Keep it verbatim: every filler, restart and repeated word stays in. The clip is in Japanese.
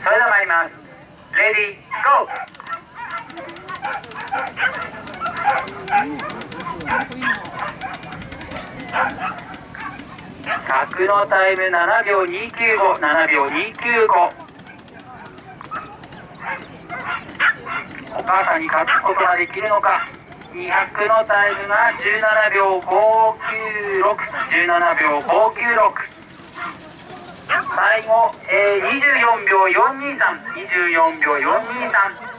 それでは参ります。レディーゴー。ひゃくのタイムななびょうにきゅうご、ななびょうにきゅうご。お母さんに勝つことができるのか。にひゃくのタイムがじゅうななびょうごきゅうろく、じゅうななびょうごきゅうろく。最後、えー、にじゅうよんびょうよんにさん、にじゅうよんびょうよんにさん。